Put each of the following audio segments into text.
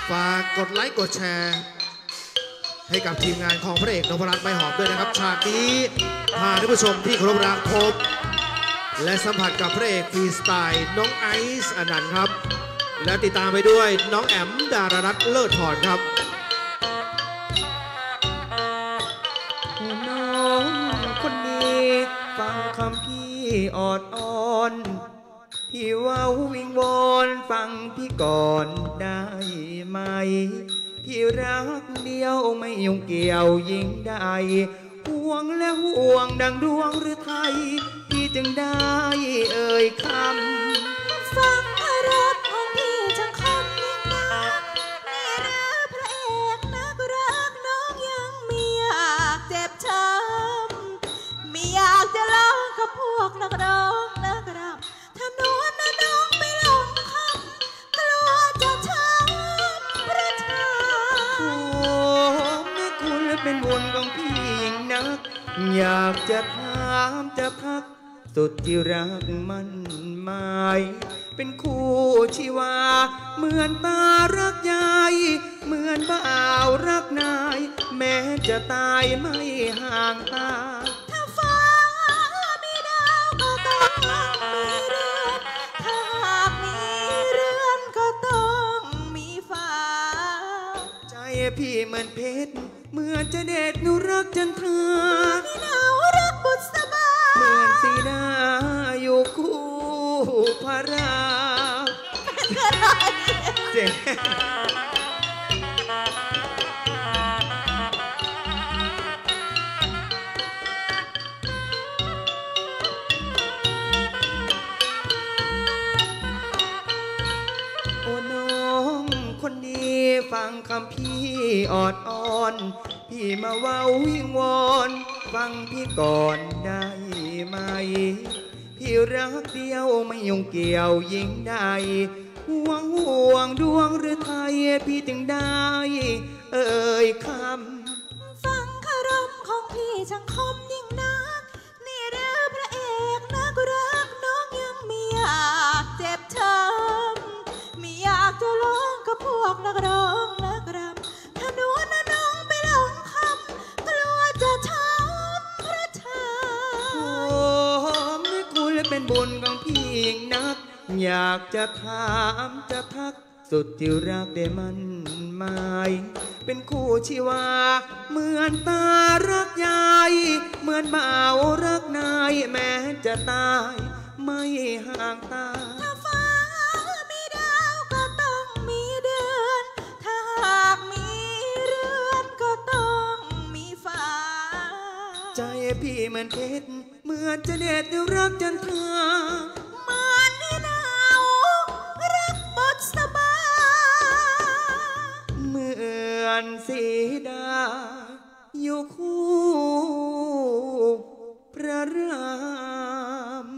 ฝากกดไลค์กดแชร์ให้กับทีมงานของพระเอกนพรัตน์ไม้หอมด้วยนะครับฉากนี้พาท่านผู้ชมที่เคารพรักพบและสัมผัสกับพระเอกฟรีสไตล์น้องไอซ์อนันต์ครับและติดตามไปด้วยน้องแอมดารารัตน์เลิศธรครับน้องคนนี้ฟังคำพี่ออดอ่อนพี่ว่าวิงวอนฟังพี่ก่อนได้ไหมพี่รักเดียวไม่ยุ่งเกี่ยวยิ่งใดห่วงและห่วงดังดวงหรือไทยพี่จึงได้เอ่ยคำฟังอารมณ์ของพี่จังคำยิ่งนักนี่หรือพระเอกนักรักน้องยังไม่อยากเจ็บช้ำไม่อยากจะร้องกับพวกนักร้องนักรำทำนวนนะน้องไปหลงคำกลัวจะช้ำพระชาโอ้แม่คุณเป็นบุญของพี่ยิ่งนักอยากจะถามจะพักสุดที่รักมันหมายเป็นคู่ชีวาเหมือนตารักยายเหมือนบ่าวรักนายแม้จะตายไม่ห่างตาถ้าฟ้ามีดาวก็ต้องมีเรือนถ้าหากมีเรือนก็ต้องมีฟ้าใจพี่เหมือนเพชรเหมือนจะเด็ดนุรักจันทรามีหนาวรักบุษบาเหมือนสีดาอยู่คู่พระราเจ๋งโอ้น้องคนนี้ฟังคำพี่ออดอ่อนพี่มาเว้าวิงวอนฟังพี่ก่อนได้ไหมพี่รักเดียวไม่ยุ่งเกี่ยวยิ่งใดห่วงดวงหรือไทยพี่จึงได้เอ่ยคำฟังคารมของพี่ช่างคมยิ่งนักนี่หรือพระเอกนักรักน้องยังไม่อยากเจ็บช้ำไม่อยากจะร้องกับพวกนักร้องนักรำถ้าหนูนะน้องไปหลงคำกลัวจะช้ำพระชาโอ้ไม่คุณเป็นบุญของพี่ยิ่งนักอยากจะถามจะทักสุดที่รักได้มันหมายเป็นคู่ชีวาเหมือนตารักยายเหมือนบ่าวรักนายแม้จะตายไม่ห่างตาถ้าฟ้ามีดาวก็ต้องมีเดือนถ้าหากมีเรือนก็ต้องมีฟ้าใจพี่เหมือนเพชรเหมือนจะเด็ดรักจันทราเหมือนสีดาอยู่คู่พระราม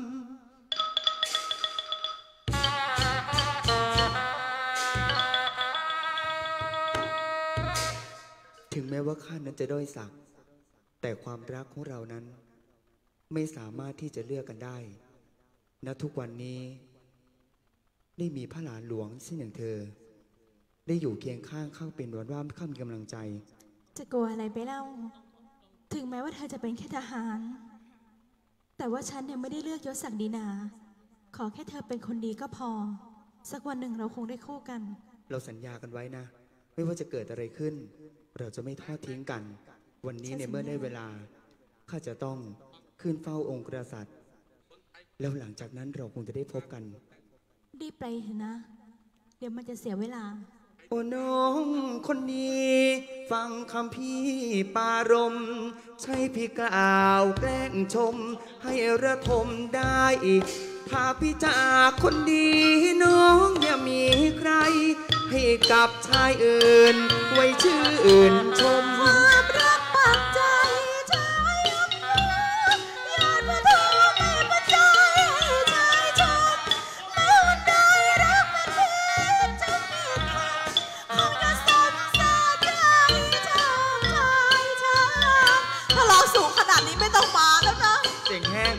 ถึงแม้ว่าข้านั้นจะด้อยสักแต่ความรักของเรานั้นไม่สามารถที่จะเลือกกันได้ณทุกวันนี้ได้มีพระหลานหลวงเช่นอย่างเธอได้อยู่เคียงข้างข้าเป็นวันว่าข้ามีกำลังใจจะกลัวอะไรไปเล่าถึงแม้ว่าเธอจะเป็นแค่ทหารแต่ว่าฉันยังไม่ได้เลือกยศศักดินาขอแค่เธอเป็นคนดีก็พอสักวันหนึ่งเราคงได้คู่กันเราสัญญากันไว้นะไม่ว่าจะเกิดอะไรขึ้นเราจะไม่ทอดทิ้งกันวันนี้ในเมื่อได้เวลาข้าจะต้องขึ้นเฝ้าองค์กษัตริย์แล้วหลังจากนั้นเราคงจะได้พบกันรีบไปเถอะนะเดี๋ยวมันจะเสียเวลาโอ้น้องคนนี้ฟังคำพี่ปารมใช่พี่กล่าวแกล้งชมให้ระทมได้ถ้าพี่จากคนดีน้องอย่ามีใครให้กับชายอื่นไว้ชื่นชมความรักปักใจชายยอดมาทองไม่ปัจจัยชายชมเมื่อวันใดรักมันเพชรจะมีทางคงจะสมสารใจชายถ้าเราสูงขนาดนี้ไม่ต้องมาแล้วนะเสียงแห้ง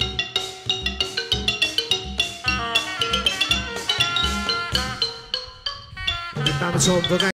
พตามชมผลงาน